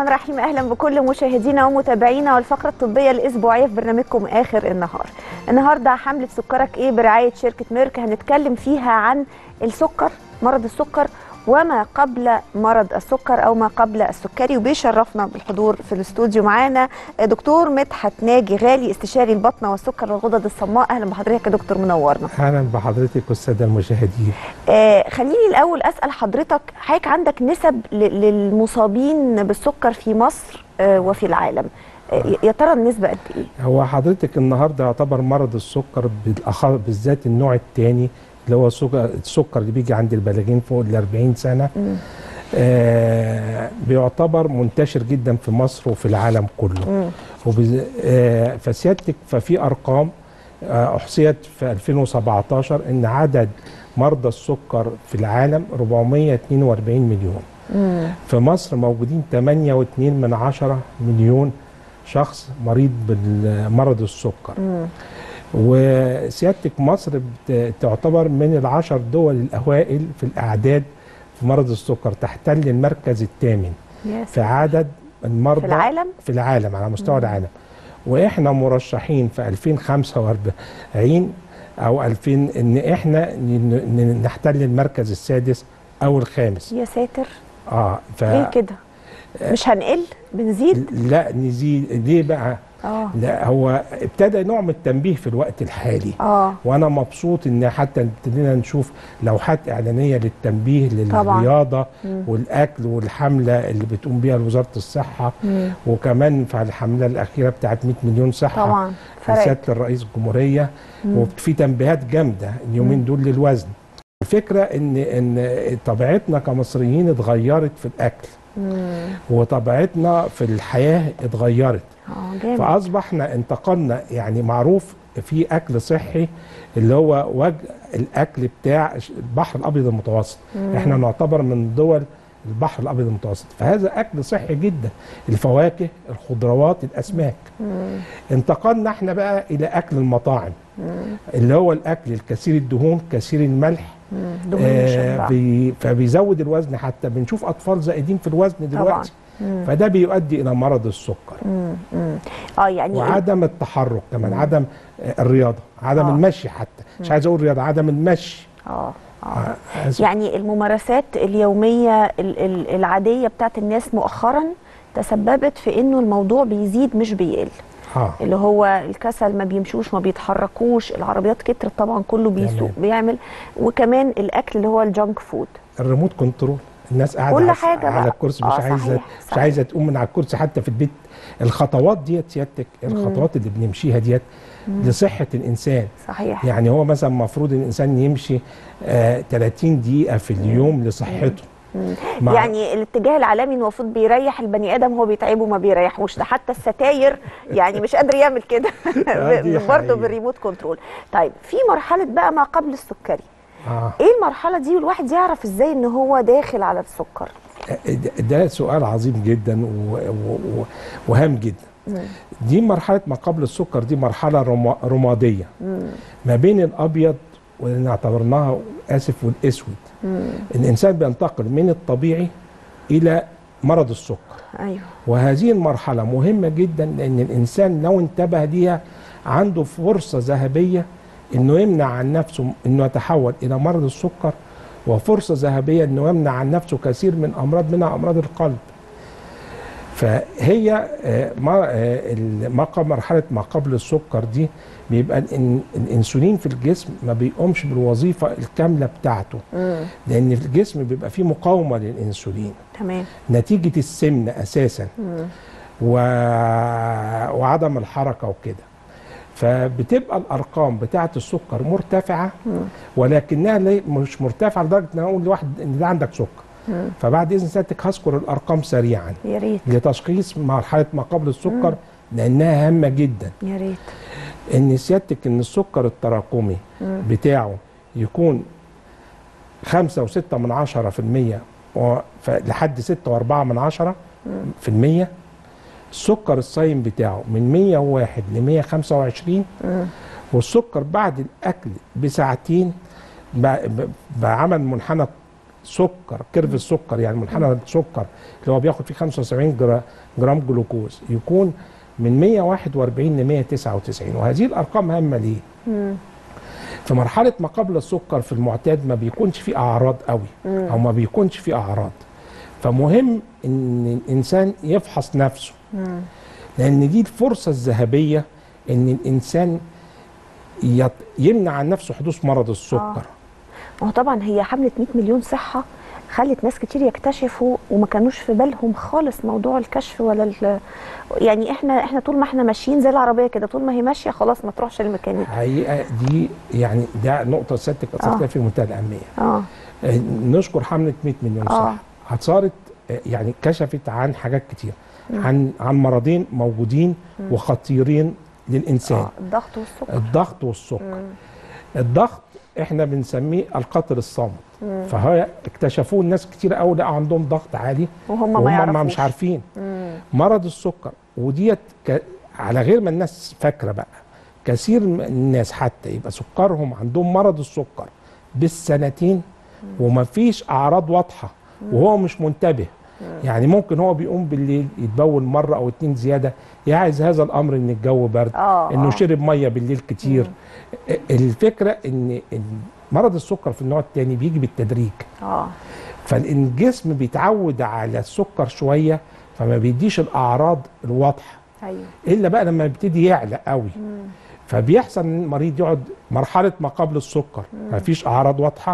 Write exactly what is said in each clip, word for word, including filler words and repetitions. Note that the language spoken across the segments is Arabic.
الرحمن الرحيم. اهلا بكل مشاهدينا ومتابعينا والفقره الطبيه الاسبوعيه في برنامجكم اخر النهار. النهارده حمله سكرك ايه برعايه شركه ميرك، هنتكلم فيها عن السكر، مرض السكر وما قبل مرض السكر او ما قبل السكري. وبيشرفنا بالحضور في الاستوديو معانا دكتور مدحت ناجي غالي، استشاري البطنه والسكر والغدد الصماء. اهلا بحضرتك يا دكتور، منورنا. اهلا بحضرتك والساده المشاهدين. آه خليني الاول اسال حضرتك، حضرتك عندك نسب للمصابين بالسكر في مصر آه وفي العالم، آه يا ترى النسبه قد ايه؟ هو حضرتك النهارده يعتبر مرض السكر بالاخص بالذات النوع الثاني اللي هو السكر اللي بيجي عند البالغين فوق ال أربعين سنه، آه بيعتبر منتشر جدا في مصر وفي العالم كله. آه فسيادتك ففي ارقام آه احصيت في ألفين وسبعتاشر ان عدد مرضى السكر في العالم أربعمائة واثنين وأربعين مليون. مم. في مصر موجودين ثمانية فاصلة اثنين من عشرة مليون شخص مريض بمرض السكر. مم. وسيادتك مصر تعتبر من العشر دول الأوائل في الأعداد في مرض السكر، تحتل المركز الثامن في عدد المرضى في العالم في العالم على مستوى مم. العالم. وإحنا مرشحين في ألفين وخمسة وأربعين أو ألفين إن إحنا نحتل المركز السادس أو الخامس. يا ساتر. آه ف... ليه كده؟ مش هنقل؟ بنزيد؟ لا نزيد. ليه بقى؟ آه. لا هو ابتدى نوع من التنبيه في الوقت الحالي. آه. وانا مبسوط ان حتى ابتدينا نشوف لوحات اعلانيه للتنبيه للرياضه طبعا. والاكل والحمله اللي بتقوم بيها وزاره الصحه. مم. وكمان في الحمله الاخيره بتاعت مئة مليون صحه طبعا سياده الرئيس الجمهوريه. مم. وفي تنبيهات جامده اليومين دول للوزن. الفكره ان ان طبيعتنا كمصريين اتغيرت في الاكل. مم. وطبيعتنا في الحياه اتغيرت. اه فاصبحنا انتقلنا، يعني معروف في اكل صحي اللي هو وجه الاكل بتاع البحر الابيض المتوسط. مم. احنا نعتبر من دول البحر الابيض المتوسط، فهذا اكل صحي جدا، الفواكه، الخضروات، الاسماك. مم. انتقلنا احنا بقى الى اكل المطاعم. مم. اللي هو الاكل الكثير الدهون، كثير الملح. آه بي فبيزود الوزن، حتى بنشوف اطفال زائدين في الوزن دلوقتي. طبعا. فده بيؤدي الى مرض السكر. مم. مم. اه يعني وعدم التحرك كمان. مم. عدم الرياضه، عدم آه. المشي، حتى مش مم. عايز اقول رياضه، عدم المشي. اه اه يعني الممارسات اليوميه العاديه بتاعت الناس مؤخرا تسببت في انه الموضوع بيزيد مش بيقل. آه. اللي هو الكسل، ما بيمشوش، ما بيتحركوش، العربيات كترت طبعا، كله بيسوق بيعمل، وكمان الاكل اللي هو الجانك فود، الريموت كنترول. الناس قاعده كل حاجة على الكرسي مش آه عايزه صحيح. مش صحيح. عايزه تقوم من على الكرسي حتى في البيت. الخطوات ديت سيادتك، الخطوات اللي بنمشيها ديت لصحه الانسان. صحيح. يعني هو مثلا المفروض الانسان يمشي آه ثلاثين دقيقه في اليوم مم. لصحته. مم. يعني الاتجاه العالمي المفروض بيريح البني ادم، هو بيتعبه ما بيريحوش. ده حتى الستاير يعني مش قادر يعمل كده برضه بالريموت كنترول. طيب في مرحله بقى ما قبل السكري. آه. ايه المرحله دي والواحد يعرف ازاي ان هو داخل على السكر؟ ده سؤال عظيم جدا وهام جدا. مم. دي مرحله ما قبل السكر، دي مرحله رماديه. مم. ما بين الابيض واللي اعتبرناها اسف والاسود. مم. الانسان بينتقل من الطبيعي الى مرض السكر. ايوه. وهذه المرحله مهمه جدا، لان الانسان لو انتبه ليها عنده فرصه ذهبيه انه يمنع عن نفسه انه يتحول الى مرض السكر، وفرصه ذهبيه انه يمنع عن نفسه كثير من امراض، منها امراض القلب. فهي ما مرحله ما قبل السكر دي بيبقى الانسولين في الجسم ما بيقومش بالوظيفه الكامله بتاعته. مم. لان في الجسم بيبقى فيه مقاومه للانسولين. تمام. نتيجه السمنه اساسا. مم. و... وعدم الحركه وكده. فبتبقى الارقام بتاعه السكر مرتفعه، ولكنها مش مرتفعه لدرجه ان اقول لواحد ان ده عندك سكر. مم. فبعد اذن سيادتك هذكر الارقام سريعا يا ريت لتشخيص مرحله ما قبل السكر. مم. لانها هامه جدا. يا ريت. ان سيادتك ان السكر التراكمي مم. بتاعه يكون خمسة وستة من عشرة في المية لحد ستة وأربعة من عشرة في المية. السكر الصايم بتاعه من مية وواحد ل مية وخمسة وعشرين. مم. والسكر بعد الاكل بساعتين بعمل منحنى سكر كيرف السكر، يعني منحنى السكر اللي هو بياخد فيه خمسة وسبعين جرام جلوكوز، يكون من مية وواحد وأربعين ل مية وتسعة وتسعين. وهذه الارقام هامه ليه؟ مم. في مرحله ما قبل السكر في المعتاد ما بيكونش فيه اعراض قوي، مم. او ما بيكونش فيه اعراض، فمهم ان الانسان يفحص نفسه، مم. لان دي الفرصه الذهبيه ان الانسان يمنع عن نفسه حدوث مرض السكر. ما هو طبعا هي حمله مية مليون صحه خلت ناس كتير يكتشفوا وما كانوش في بالهم خالص موضوع الكشف ولا ال... يعني احنا احنا طول ما احنا ماشيين زي العربيه كده، طول ما هي ماشيه خلاص ما تروحش الميكانيك. حقيقه دي يعني ده نقطه سيادتك اثرتها في منتهى الاهميه. اه نشكر حمله مية مليون صحه، صارت يعني كشفت عن حاجات كتير، مم. عن عن مرضين موجودين مم. وخطيرين للانسان. اه الضغط والسكر. الضغط والسكر. مم. الضغط احنا بنسميه القطر الصامت، مم. فهي اكتشفوه الناس كتير قوي لقوا عندهم ضغط عالي وهم, وهم ما يعرفوش، مش عارفين. مم. مرض السكر وديت ك... على غير ما الناس فاكره بقى، كثير من الناس حتى يبقى سكرهم عندهم مرض السكر بالسنتين مم. ومفيش اعراض واضحه، مم. وهو مش منتبه. مم. يعني ممكن هو بيقوم بالليل يتبول مره او اتنين زياده، يعز هذا الامر ان الجو برد، آه انه آه. شرب ميه بالليل كتير. مم. الفكره ان مرض السكر في النوع الثاني بيجي بالتدريج، اه فالجسم بيتعود على السكر شويه فما بيديش الاعراض الواضحه. ايوه الا بقى لما يبتدي يعلى قوي، مم. فبيحصل ان المريض يقعد مرحله ما قبل السكر ما فيش اعراض واضحه،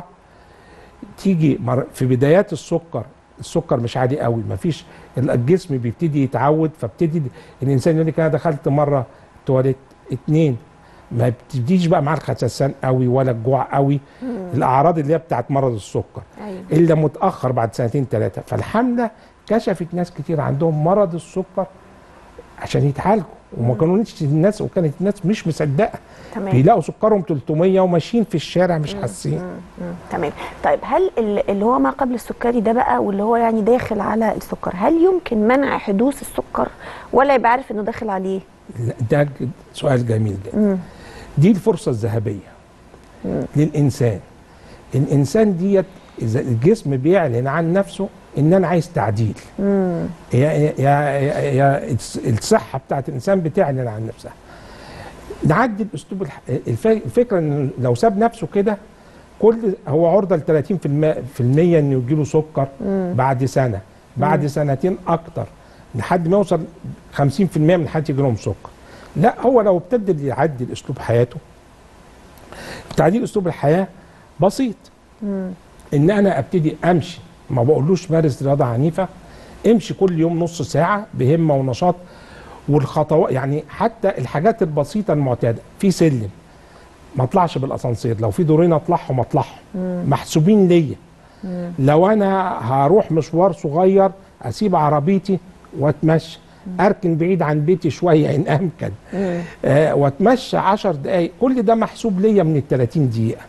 تيجي في بدايات السكر السكر مش عالي قوي، ما فيش، الجسم بيبتدي يتعود، فابتدي الانسان يقول لك انا دخلت مره تواليت اتنين، ما بتبتديش بقى معاه الخسسان قوي ولا الجوع قوي، مم. الاعراض اللي هي بتاعت مرض السكر. أيوة. الا متاخر بعد سنتين ثلاثه. فالحمله كشفت ناس كتير عندهم مرض السكر عشان يتعالجوا، وما كانوش الناس وكانت الناس مش مصدقه، تمام، بيلاقوا سكرهم تلتمية وماشيين في الشارع مش حاسين. تمام. طيب هل اللي هو ما قبل السكري ده بقى واللي هو يعني داخل على السكر، هل يمكن منع حدوث السكر ولا يبقى عارف انه داخل عليه؟ ده سؤال جميل جدا. مم. دي الفرصه الذهبيه مم. للانسان. الانسان ديت اذا الجسم بيعلن عن نفسه ان انا عايز تعديل، امم يا يا يا الصحه بتاعت الانسان بتعلن عن نفسها، نعدل اسلوب الح... الفكره ان لو ساب نفسه كده كل هو عرضه ل ثلاثين في المية انه يجي له سكر مم. بعد سنه، بعد مم. سنتين اكتر، لحد ما يوصل خمسين في المية من حد يجي لهم سكر. لا، هو لو ابتدى يعدل اسلوب حياته، تعديل اسلوب الحياه بسيط، مم. ان انا ابتدي امشي، ما بقولوش مارس رياضه عنيفه، امشي كل يوم نص ساعه بهمه ونشاط، والخطوات يعني حتى الحاجات البسيطه المعتاده، في سلم ما اطلعش بالاسانسير، لو في دورين اطلعهم اطلعهم محسوبين ليا. لو انا هروح مشوار صغير اسيب عربيتي واتمشى، اركن بعيد عن بيتي شويه ان امكن، آه واتمشى عشر دقائق، كل ده محسوب ليا من ال ثلاثين دقيقه.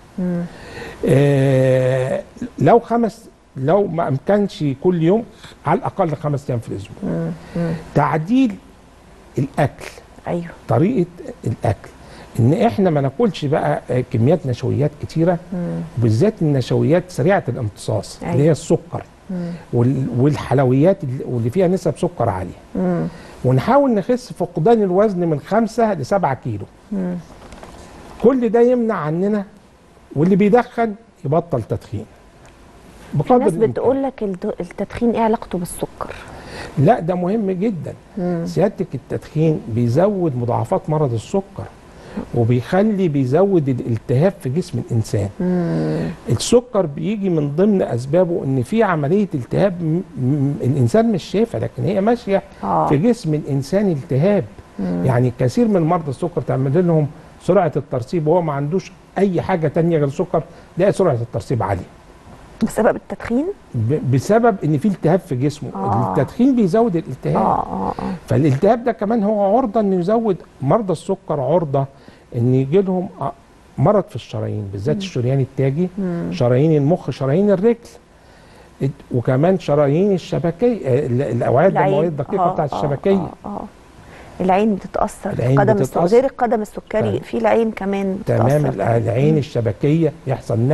آه لو خمس لو ما امكنش كل يوم، على الاقل خمس ايام في الاسبوع. تعديل الاكل، ايوه، طريقه الاكل، ان احنا ما ناكلش بقى كميات نشويات كتيره، وبالذات النشويات سريعه الامتصاص، أيوة، اللي هي السكر والحلويات واللي فيها نسب سكر عاليه. مم. ونحاول نخس فقدان الوزن من خمسة لسبعة كيلو. مم. كل ده يمنع عننا، واللي بيدخن يبطل تدخين. في ناس بتقول لك التدخين ايه علاقته بالسكر؟ لا، ده مهم جدا. مم. سيادتك التدخين بيزود مضاعفات مرض السكر، وبيخلي بيزود الالتهاب في جسم الانسان. مم. السكر بيجي من ضمن اسبابه ان في عمليه التهاب، م م الانسان مش شايفها لكن هي ماشيه آه. في جسم الانسان التهاب. مم. يعني كثير من مرضى السكر تعمل لهم سرعه الترسيب وهو ما عندوش اي حاجه ثانيه غير السكر، تلاقي سرعه الترسيب عاليه بسبب التدخين؟ بسبب ان في التهاب في جسمه. آه. التدخين بيزود الالتهاب. آه آه آه. فالالتهاب ده كمان هو عرضه انه يزود مرضى السكر، عرضه ان يجي لهم مرض في الشرايين، بالذات الشريان التاجي، مم. شرايين المخ، شرايين الرجل، وكمان شرايين الشبكيه، الاوعيه الدمويه الدقيقه آه بتاعت الشبكيه. آه آه آه. العين بتتاثر، القدم السكري غير القدم السكري، في العين كمان بتتاثر. تمام، العين الشبكيه يحصل نسف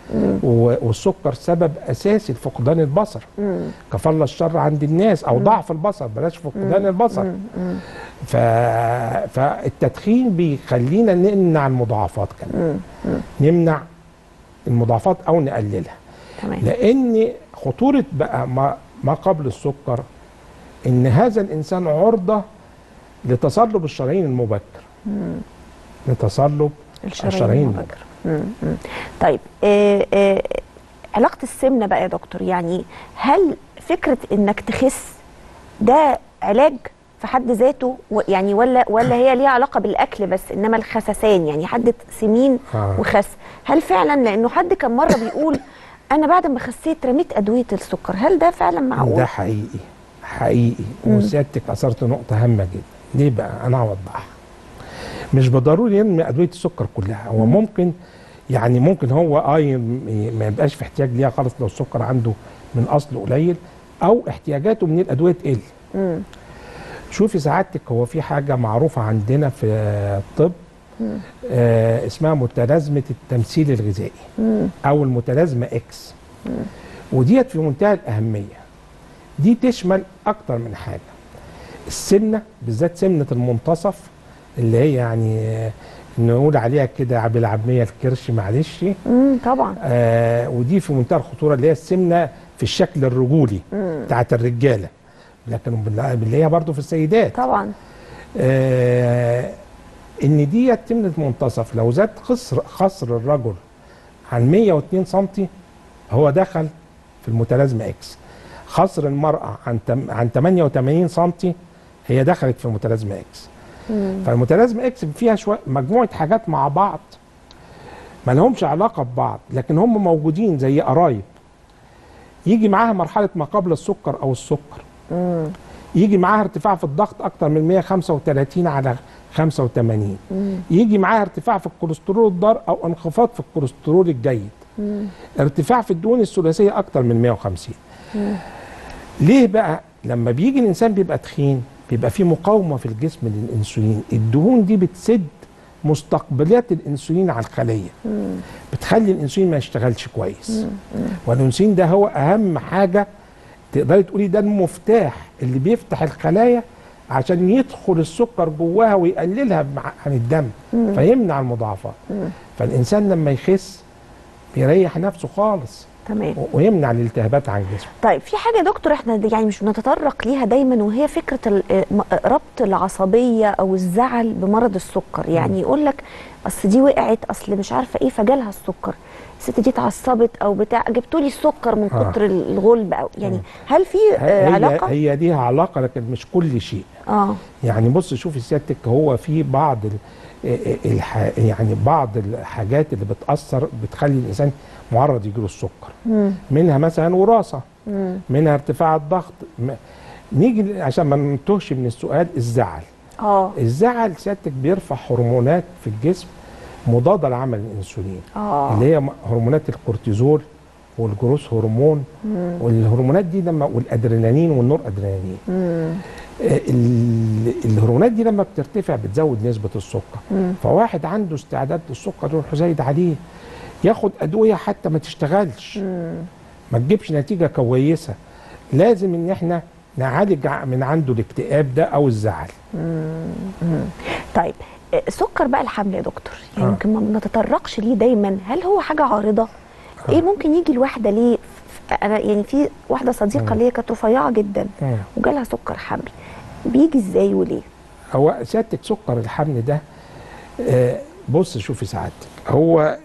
والسكر سبب اساسي لفقدان البصر. كفل الشر عند الناس، او ضعف البصر، بلاش فقدان البصر. ف... فالتدخين بيخلينا نمنع المضاعفات كمان، نمنع المضاعفات او نقللها. تمام. لان خطوره بقى ما, ما قبل السكر ان هذا الانسان عرضه لتصلب الشرايين المبكر. مم. لتصلب الشرايين المبكر. المبكر. طيب آه آه علاقه السمنه بقى يا دكتور، يعني هل فكره انك تخس ده علاج في حد ذاته، يعني ولا ولا هي ليها علاقه بالاكل بس، انما الخسسان يعني حد سمين آه. وخس، هل فعلا؟ لانه حد كان مره بيقول انا بعد ما خسيت رميت ادويه السكر، هل ده فعلا معقول؟ ده حقيقي حقيقي. وسيادتك اثرت نقطه هامه جدا. ليه بقى؟ انا هوضحها. مش بالضروري يرمي ادويه السكر كلها، هو ممكن يعني ممكن هو اه ما يبقاش في احتياج ليها خالص لو السكر عنده من اصل قليل، او احتياجاته من الادويه تقل. شوفي سعادتك، هو في حاجه معروفه عندنا في الطب آه اسمها متلازمه التمثيل الغذائي، مم. او المتلازمه اكس. مم. وديت في منتهى الاهميه. دي تشمل اكتر من حاجه. السمنه بالذات سمنه المنتصف، اللي هي يعني نقول عليها كده بالعاميه الكرش، معلش. امم طبعا. آه ودي في منتهى الخطوره، اللي هي السمنه في الشكل الرجولي بتاعت الرجاله، لكن اللي هي برضه في السيدات طبعا. آه ان ديت سمنه منتصف لو زاد خصر خصر الرجل عن مية واتنين سنتي هو دخل في المتلازمه اكس. خصر المراه عن عن تمانية وتمانين سنتي هي دخلت في المتلازمه اكس. مم. فالمتلازمه اكس فيها شويه مجموعه حاجات مع بعض ما لهمش علاقه ببعض، لكن هم موجودين زي قرايب. يجي معاها مرحله ما قبل السكر او السكر. مم. يجي معاها ارتفاع في الضغط اكتر من مية وخمسة وتلاتين على خمسة وتمانين. مم. يجي معاها ارتفاع في الكوليسترول الضار او انخفاض في الكوليسترول الجيد. مم. ارتفاع في الدهون الثلاثيه اكتر من مية وخمسين. مم. ليه بقى؟ لما بيجي الانسان بيبقى تخين بيبقى في مقاومه في الجسم للانسولين. الدهون دي بتسد مستقبلات الانسولين على الخليه، مم. بتخلي الانسولين ما يشتغلش كويس. مم. مم. والانسولين ده هو اهم حاجه، تقدري تقولي ده المفتاح اللي بيفتح الخلايا عشان يدخل السكر جواها ويقللها عن الدم. مم. فيمنع المضاعفات. مم. فالانسان لما يخس بيريح نفسه خالص. تمام. ويمنع الالتهابات عن الجسم. طيب في حاجه يا دكتور احنا يعني مش بنتطرق ليها دايما، وهي فكره ربط العصبيه او الزعل بمرض السكر. يعني يقول لك اصل دي وقعت، اصل مش عارفه ايه، فجالها السكر، الست دي اتعصبت او بتاع، جبتوا لي السكر من كتر آه. الغلب او يعني. هل في آه هي علاقه؟ هي ليها علاقه لكن مش كل شيء. اه يعني بص شوفي سيادتك، هو في بعض الح... يعني بعض الحاجات اللي بتاثر بتخلي الانسان معرض يجيله السكر. مم. منها مثلا وراثه، مم. منها ارتفاع الضغط. م... نيجي عشان ما ننتهش من السؤال، الزعل. اه الزعل سيادتك بيرفع هرمونات في الجسم مضاده لعمل الانسولين. اه اللي هي هرمونات الكورتيزول والجروث هرمون. مم. والهرمونات دي لما والادرينالين والنور ادرينالين. مم. الهرمونات دي لما بترتفع بتزود نسبه السكر. مم. فواحد عنده استعداد للسكر يروح زايد عليه، ياخد ادويه حتى ما تشتغلش، مم. ما تجيبش نتيجه كويسه. لازم ان احنا نعالج من عنده الاكتئاب ده او الزعل. مم. طيب سكر بقى الحمل يا دكتور، يعني يمكن آه. ما بنتطرقش ليه دايما، هل هو حاجه عارضه؟ آه. ايه ممكن يجي الواحده ليه؟ انا يعني في واحده صديقه ليا كانت رفيعه جدا آه. وجالها سكر حمل، بيجي ازاي وليه؟ هو سيادتك سكر الحمل ده آه بص شوفي سعادتك، هو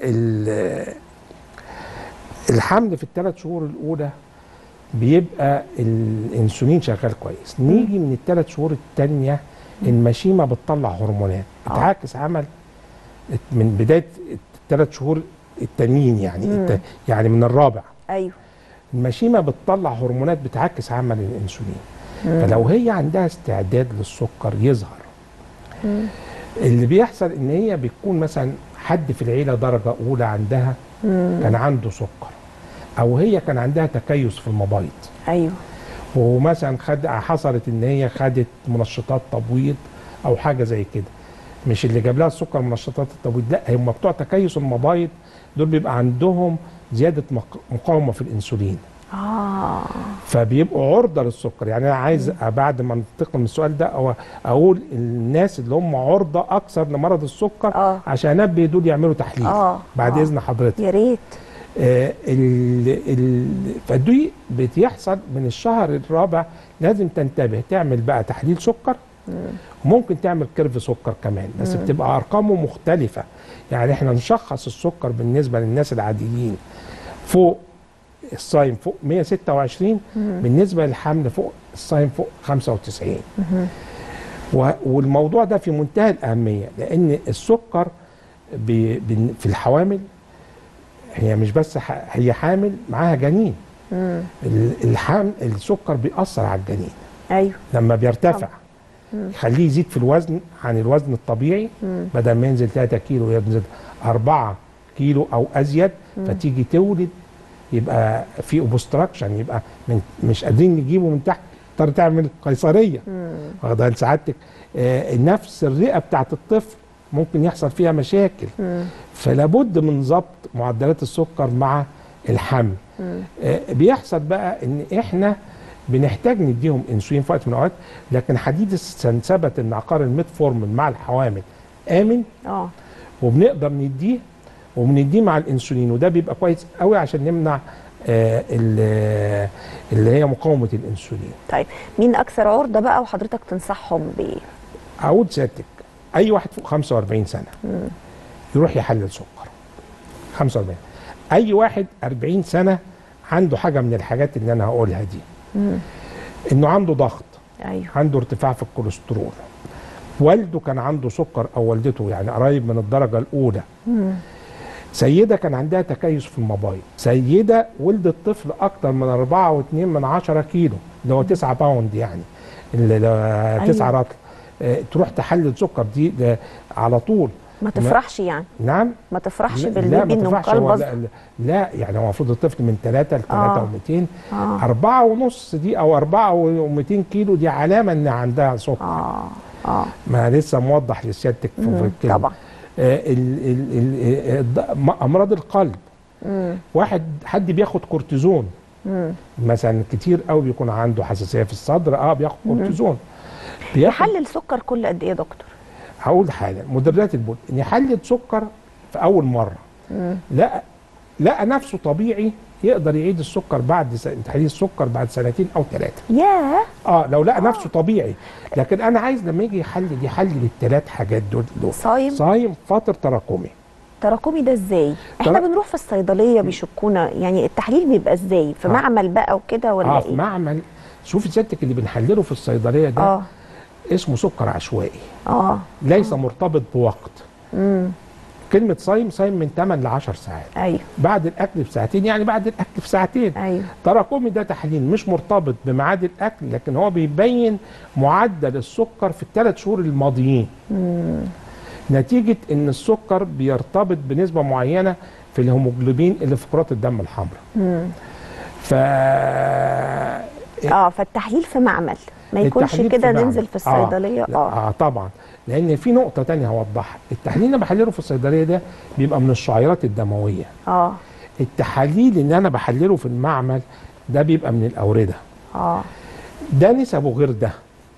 الحمل في الثلاث شهور الاولى بيبقى الانسولين شغال كويس. نيجي من الثلاث شهور الثانيه المشيمه بتطلع هرمونات بتعاكس عمل من بدايه الثلاث شهور التانيين، يعني الت... يعني من الرابع. ايوه المشيمه بتطلع هرمونات بتعاكس عمل الانسولين. مم. فلو هي عندها استعداد للسكر يظهر. مم. اللي بيحصل ان هي بتكون مثلا حد في العيله درجه اولى عندها مم. كان عنده سكر، او هي كان عندها تكيس في المبايض. ايوه ومثلا خد حصلت ان هي خدت منشطات تبويض او حاجه زي كده. مش اللي جاب لها السكر منشطات التبويض، لا هم بتوع تكيس المبايض دول بيبقى عندهم زياده مقاومه في الانسولين. اه فبيبقوا عرضه للسكر. يعني انا عايز بعد ما انتقل من السؤال ده أو اقول الناس اللي هم عرضه اكثر لمرض السكر آه. عشان انبه دول يعملوا تحليل. آه. بعد آه. اذن حضرتك يا ريت. آه ال ال فدي بتحصل من الشهر الرابع لازم تنتبه تعمل بقى تحليل سكر. مم. ممكن تعمل كيرف سكر كمان بس مم. بتبقى ارقامه مختلفه. يعني احنا نشخص السكر بالنسبه للناس العاديين فوق الصايم فوق مية وستة وعشرين، مم. بالنسبه للحمل فوق الصايم فوق خمسة وتسعين. مم. والموضوع ده في منتهى الاهميه لان السكر بي بي في الحوامل هي مش بس هي حامل معاها جنين. مم. الحمل السكر بيأثر على الجنين. ايوه لما بيرتفع يخليه يزيد في الوزن عن الوزن الطبيعي. مم. بدل ما ينزل ثلاثة كيلو ينزل أربعة كيلو او ازيد. مم. فتيجي تولد يبقى في اوبستراكشن، يبقى من مش قادرين نجيبه من تحت، تضطر تعمل قيصريه. واخده سعادتك آه نفس الرئه بتاعت الطفل ممكن يحصل فيها مشاكل. مم. فلابد من ضبط معدلات السكر مع الحمل. آه بيحصل بقى ان احنا بنحتاج نديهم انسولين في وقت من الاوقات، لكن حديثا ثبت ان عقار الميتفورمين مع الحوامل امن. اه وبنقدر نديه وبنديه مع الانسولين، وده بيبقى كويس قوي عشان نمنع آه اللي هي مقاومه الانسولين. طيب مين اكثر عرضه بقى وحضرتك تنصحهم بايه؟ اقول سيادتك اي واحد فوق خمسة وأربعين سنه مم. يروح يحلل سكر. خمسة وأربعين. اي واحد أربعين سنه عنده حاجه من الحاجات اللي انا هقولها دي. مم. انه عنده ضغط. ايوه. عنده ارتفاع في الكوليسترول. والده كان عنده سكر او والدته يعني قريب من الدرجه الاولى. مم. سيدة كان عندها تكيس في المبايض، سيدة ولدت طفل أكتر من أربعة واتنين من عشرة كيلو اللي هو تسعة باوند يعني اللي تسعة أيوة. رطل. اه تروح تحلل سكر دي على طول. ما تفرحش يعني. نعم ما تفرحش بالبيبي انه مقلبظ. لا, لا يعني هو المفروض الطفل من ثلاثة ل ثلاثة ومئتين. آه. أربعة ونص دي أو أربعة ومئتين كيلو دي علامة إن عندها سكر. اه اه ما لسه موضح لسيادتك في الكلمة. طبعا. ال ال ال امراض القلب. مم. واحد حد بياخد كورتيزون. مم. مثلا كتير قوي بيكون عنده حساسيه في الصدر اه بياخد كورتيزون. يحلل سكر كل قد ايه يا دكتور؟ هقول حاجه مدرجات البول ان يحلل سكر في اول مره. مم. لا لقى نفسه طبيعي يقدر يعيد السكر بعد تحليل السكر بعد سنتين او ثلاثه. ياه. اه لو لقى آه. نفسه طبيعي. لكن انا عايز لما يجي يحلل يحلل الثلاث حاجات دول. صايم صايم فاطر تراكمي. تراكمي ده ازاي؟ احنا بنروح في الصيدليه بيشكونا يعني التحليل بيبقى ازاي؟ في آه. معمل بقى وكده ولا اه ايه؟ في معمل. شوفي سيادتك اللي بنحلله في الصيدليه ده آه. اسمه سكر عشوائي. اه ليس آه. مرتبط بوقت. امم كلمة صايم صايم من ثمانية ل عشر ساعات. ايوه. بعد الاكل بساعتين يعني بعد الاكل بساعتين. ايوه. تراكمي ده تحليل مش مرتبط بميعاد الاكل لكن هو بيبين معدل السكر في الثلاث شهور الماضيين. امم نتيجة ان السكر بيرتبط بنسبة معينة في الهيموجلوبين اللي في كرات الدم الحمراء. امم ف اه فالتحليل في معمل ما يكونش كده ننزل في الصيدليه. اه, آه. اه طبعا لان في نقطه ثانيه هوضحها. التحليل اللي بحلله في الصيدليه ده بيبقى من الشعيرات الدمويه. اه التحاليل اللي انا بحلله في المعمل ده بيبقى من الاورده. اه ده نسبه غير ده.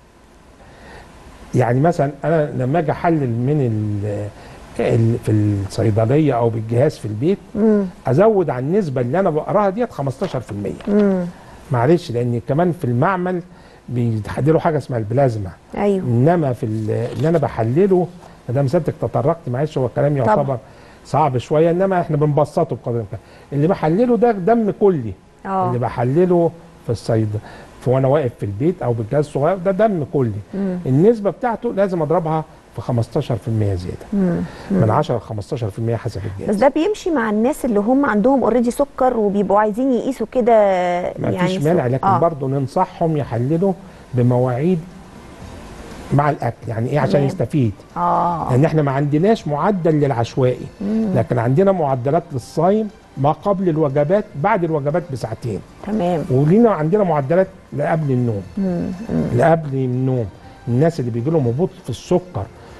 يعني مثلا انا لما اجي احلل من ال في الصيدليه او بالجهاز في البيت مم. ازود عن النسبه اللي انا بقراها ديت خمستاشر في المية. معلش لان كمان في المعمل بيحللوا حاجه اسمها البلازما. ايوه. انما في اللي انا بحلله مدام سيادتك تطرقت معلش هو الكلام يعتبر طبعا. صعب شويه انما احنا بنبسطه بقدر الامكان. اللي بحلله ده دم كلي. أوه. اللي بحلله في الصيد في وانا واقف في البيت او بالجهاز الصغير ده دم كلي. مم. النسبه بتاعته لازم اضربها في خمستاشر في المية زياده. مم. من عشرة ل خمستاشر في المية حسب الجهاز. بس ده بيمشي مع الناس اللي هم عندهم اوريدي سكر وبيبقوا عايزين يقيسوا كده يعني. ما فيش مانع لكن آه. برضه ننصحهم يحللوا بمواعيد مع الاكل يعني ايه عشان يستفيد. اه لان احنا ما عندناش معدل للعشوائي. مم. لكن عندنا معدلات للصايم ما قبل الوجبات بعد الوجبات بساعتين. تمام. ولينا عندنا معدلات لقبل النوم. مم. مم. لقبل النوم الناس اللي بيجي لهم هبوط في السكر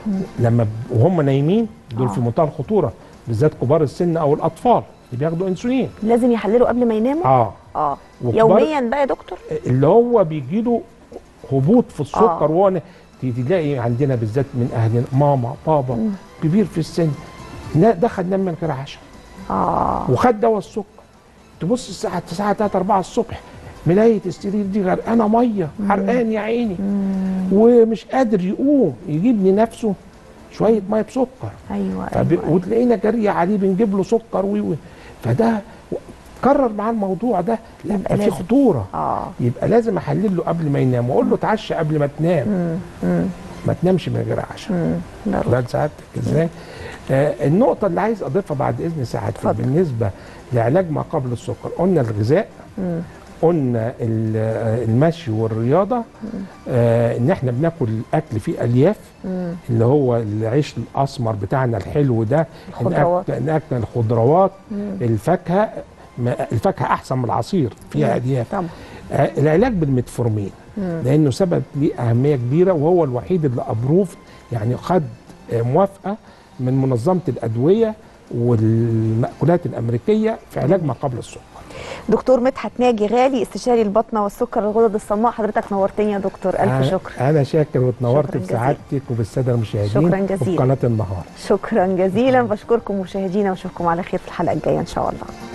لما ب- وهم نايمين دول آه. في منتهى الخطوره، بالذات كبار السن او الاطفال اللي بياخدوا انسولين. لازم يحللوا قبل ما يناموا؟ اه اه وكبار- يوميا بقى يا دكتور؟ اللي هو بيجي له هبوط في السكر. آه. وهو ن- تلاقي عندنا بالذات من اهلنا ماما بابا مم. كبير في السن نا- دخل نام من غير عشاء اه وخد دواء السكر، تبص الساعه الساعه تلاتة اربعة الصبح ملايه السرير دي غرقانه ميه، حرقان يا عيني، ومش قادر يقوم يجيب لنفسه شويه ميه بسكر. ايوه فب... ايوه وتلاقينا جري عليه بنجيب له سكر وي وي. فده كرر معاه الموضوع ده، لا يبقى في لازم. خطوره. اه يبقى لازم احلل له قبل ما ينام واقول له اتعشى قبل ما تنام، مم. مم. ما تنامش من غير عشاء. مم. ضروري. ده سعادتك ازاي؟ آه النقطه اللي عايز اضيفها بعد اذن سعادتك اتفضل. بالنسبه لعلاج ما قبل السكر، قلنا الغذاء، مم. قلنا ال- آه، المشي والرياضه، آه ان احنا بناكل اكل فيه الياف، مم. اللي هو العيش الاسمر بتاعنا الحلو ده، الخضروات. نأكل نأكل الخضروات، مم. الفاكهه، ما- الفاكهه احسن من العصير فيها الياف. طبعا. آه، العلاج بالميتفورمين لانه سبب ليه اهميه كبيره، وهو الوحيد اللي ابروف يعني خد آه، موافقه من منظمه الادويه والمأكولات الامريكيه في علاج ما قبل السكر. دكتور مدحت ناجي غالي، استشاري البطنه والسكر والغدد الصماء، حضرتك نورتني يا دكتور، الف أنا- شكر. انا شاكر واتنورت شكراً جزيلاً. بسعادتك وبالساده المشاهدين شكراً جزيلاً. وفي قناه النهار. شكرا جزيلا، بشكركم مشاهدينا واشوفكم على خير في الحلقه الجايه ان شاء الله.